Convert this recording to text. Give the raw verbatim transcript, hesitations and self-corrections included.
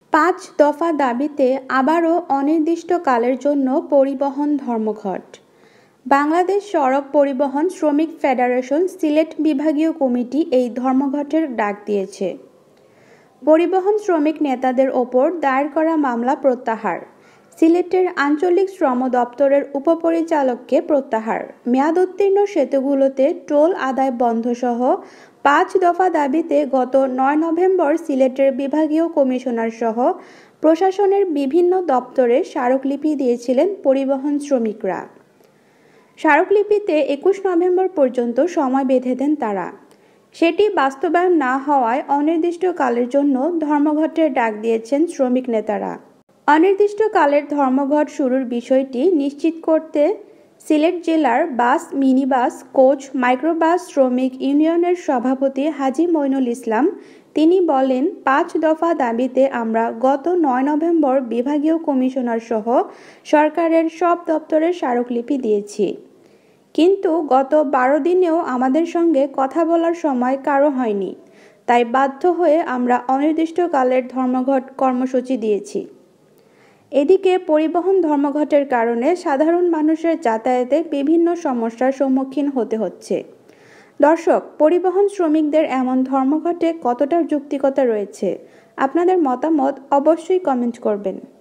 পাঁচ দফা দাবিতে আবারও অনির্দিষ্টকালের জন্য পরিবহন ধর্মঘট। বাংলাদেশ সড়ক পরিবহন শ্রমিক ফেডারেশন সিলেট বিভাগীয় কমিটি এই ধর্মঘটের ডাক দিয়েছে। পরিবহন শ্রমিক নেতাদের ওপর দায়ের করা মামলা প্রত্যাহার। সিলেটের আঞ্চলিক শ্রম দপ্তরের উপপরিচালককে প্রত্যাহার। মেয়াদোত্তীর্ণ সেতুগুলোতে টোল আদায় বন্ধসহ পাঁচ দফা দাবিতে গত নয় নভেম্বর সিলেটের বিভাগীয় কমিশনার সহ প্রশাসনের বিভিন্ন দপ্তরে স্মারকলিপি দিয়েছিলেন পরিবহন শ্রমিকরা। স্মারকলিপিতে একুশ নভেম্বর পর্যন্ত সময় বেঁধে দেন তারা। সেটি বাস্তবায়ন না হওয়ায় অনির্দিষ্টকালের জন্য ধর্মঘটের ডাক দিয়েছেন শ্রমিক নেতারা। অনির্দিষ্টকালের ধর্মঘট শুরুর বিষয়টি নিশ্চিত করতে সিলেট জেলার বাস, মিনিবাস, কোচ, মাইক্রোবাস শ্রমিক ইউনিয়নের সভাপতি হাজী মইনুল ইসলাম তিনি বলেন, পাঁচ দফা দাবিতে আমরা গত নয় নভেম্বর বিভাগীয় কমিশনার সহ সরকারের সব দপ্তরে স্মারকলিপি দিয়েছি, কিন্তু গত বারো দিনেও আমাদের সঙ্গে কথা বলার সময় কারো হয়নি। তাই বাধ্য হয়ে আমরা অনির্দিষ্টকালের ধর্মঘট কর্মসূচি দিয়েছি। এদিকে পরিবহন ধর্মঘটের কারণে সাধারণ মানুষের যাতায়াতে বিভিন্ন সমস্যার সম্মুখীন হতে হচ্ছে। দর্শক, পরিবহন শ্রমিকদের এমন ধর্মঘটে কতটা যৌক্তিকতা রয়েছে? আপনাদের মতামত অবশ্যই কমেন্ট করবেন।